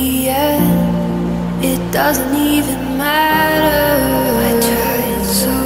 the end, it doesn't even matter. I tried so